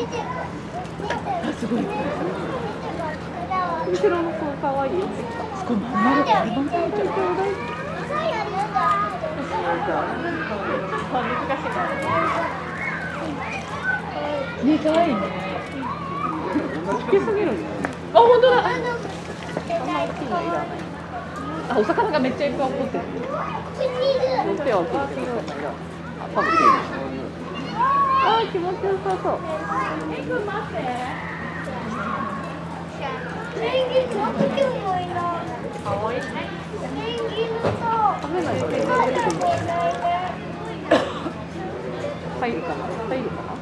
すごい。後ろの子かわいい。すごい、まん丸で。難しい。ね、かわいいね。大きすぎる。あ、本当だ。あんな大きいのいらない。あ、お魚がめっちゃいっぱい怒ってる。手は大きいけど、そんな色。あ、多分。あ、気持ちよさそう。 ペンギンの時もいない。 かわいい。 ペンギンの食べないと。入るかな。入るかな。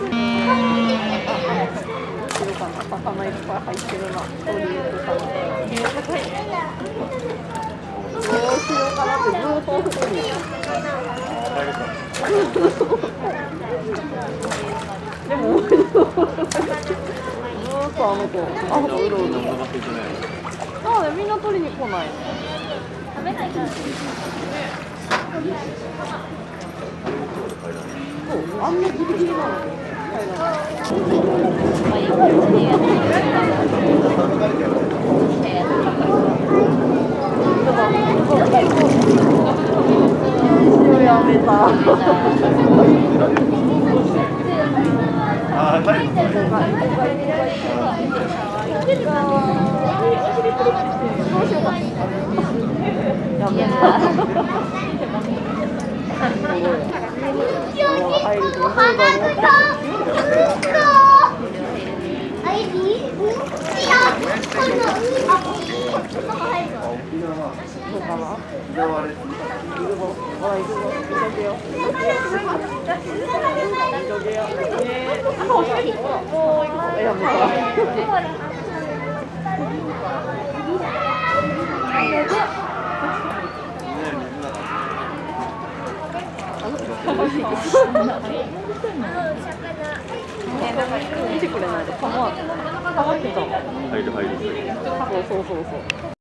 後ろかな。魚いっぱい入ってるな。鳥居とか。高い。どうしようかなってずっと思ってる。でもずっとあの子、あ、うろうろ。あ、でみんな取りに来ない。食べないから。そう、あんなギリギリなのに入らない。やめた。あ、はい。やめ見てくれないと構ってた。入る。そう。